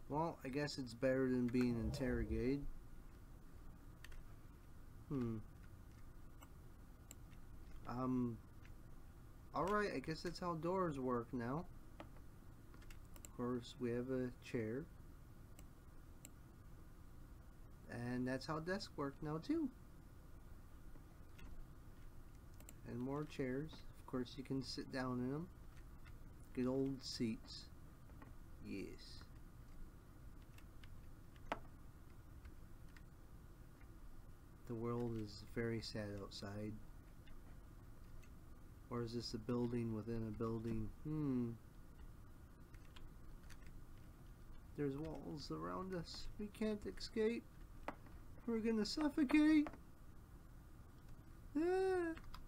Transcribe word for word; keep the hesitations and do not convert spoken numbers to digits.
Well, I guess it's better than being interrogated. Hmm. Um. Alright, I guess that's how doors work now. Of course, we have a chair. And that's how desks work now, too. And more chairs. Of course, you can sit down in them. Good old seats. Yes. The world is very sad outside. Or is this a building within a building? Hmm. There's walls around us. We can't escape. We're gonna suffocate. Ah.